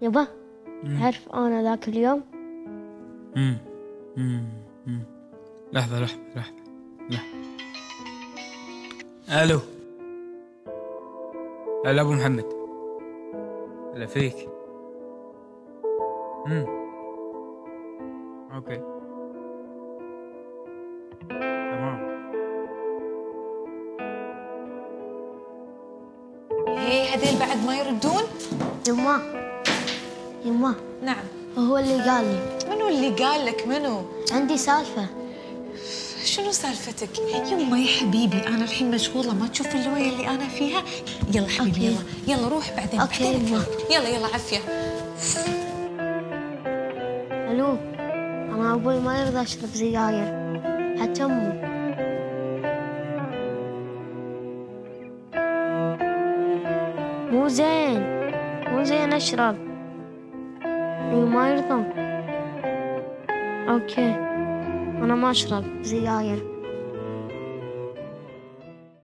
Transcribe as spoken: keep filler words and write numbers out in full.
يبا تعرف أنا ذاك اليوم. امم امم امم لحظة لحظة لحظة لحظة. ألو. هلا أبو محمد. هلا فيك. امم أوكي تمام. هي هذيل بعد ما يردون؟ يما يما نعم. هو اللي قال لي. منو اللي قال لك منو؟ عندي سالفة. شنو سالفتك؟ يما يا حبيبي انا الحين مشغوله، ما تشوف اللويه اللي انا فيها؟ يلا حبيبي يلا يلا روح بعدين. اوكي بعدين يما. يلا يلا عافيه. الو، انا ابوي ما يرضى اشرب سجاير حتى امي. مو زين مو زين اشرب. اي ما يرضى. اوكي انا ما اشرب سجاير.